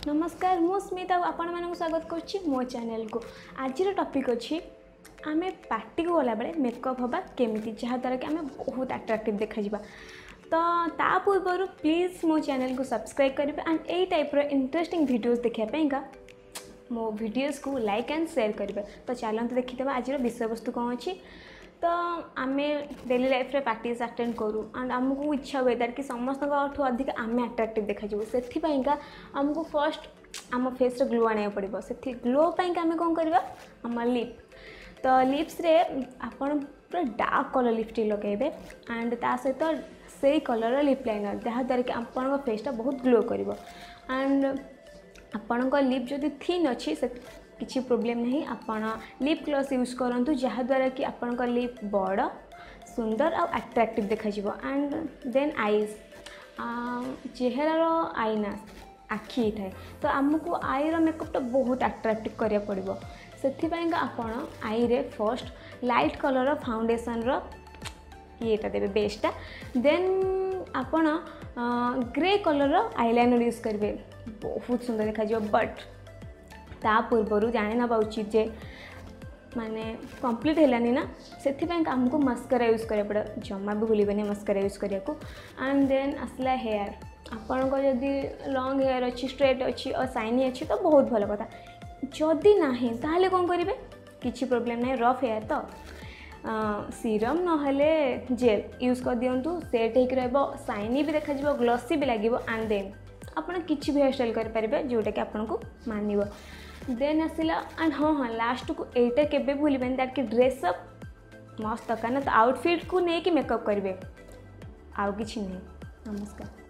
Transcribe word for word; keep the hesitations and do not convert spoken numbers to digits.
नमस्कार मु स्मिता आपण मानक स्वागत करुच्ची मो चैनल को। आज टॉपिक अच्छी आम पार्टी को गला बेले मेकअप हवा केमी जहाँद्वारा कि आम बहुत अट्राक्टिव देखा तो ता पूर्व प्लीज मो चैनल को सब्सक्राइब करेंगे एंड यही टाइप इंटरेस्टिंग वीडियोस देखापी मो वीडियोस को लाइक एंड शेयर करेंगे। तो चलते देखीदे आज विषय वस्तु कौन अच्छी। तो आम डेली लाइफ रे पार्टीज अटेंड करूँ एंड आमको इच्छा हुए दैट कि समस्त अधिक आम अट्राक्टिव देखा से आमको फर्स्ट आम फेस ग्लो आने पड़ो से ग्लो पाई आम कौन करवा आम लिप। तो लिप्स रे आपन पूरा डार्क कलर लिपस्टिक लगेबे एंड ता सहित से कलर लिप लाइनर जहाँद्वारा कि आपण फेसटा बहुत ग्लो करिवो एंड आपण लिप जदि थिन अच्छी से किसी प्रोब्लेम नहीं। आपण लिप ग्लॉस यूज करंतु जहाँद्वारा कि आपण लिप बड़ सुंदर और अट्रैक्टिव देखा एंड देन आईज चेहरार आईना आखि थाए तो आमको आई मेकअप तो बहुत अट्रैक्टिव करिया पड़िबो से आपण आई रे फर्स्ट लाइट कलर फाउंडेशन रो येटा देबे बेस्टा देन आपण ग्रे कलर आईलाइनर यूज करेंगे बहुत सुंदर देखा बट ता पूर्वर जानी ना उचित जे माने कंप्लीट है ना से आमको मस्करा यूज करा पड़े जमा भी भूलिबे मस्करा यूज करिया को एंड देन आसला हेयर आपण को जदि लॉन्ग हेयर अच्छी स्ट्रेट अच्छी और शाइनी अच्छी तो बहुत भल कथा जदि नाही ताहले कौन करेंगे किसी प्रोब्लेम नहीं रफ हेयर तो सीरम नहले जेल यूज कर दिंतु सेट हो शाइनी भी देखा ग्लॉसी भी लगे एंड देन आपड़ किसी भी हेयर स्टाइल करेंगे जोटा कि आपको मानव देन आसला एंड हाँ हाँ लास्ट को एटा केबे भूलिबेन दैट कि ड्रेसअप मस्त दरकार ना तो आउटफिट को लेकिन मेकअप करेंगे आउ किछि नहीं। नमस्कार।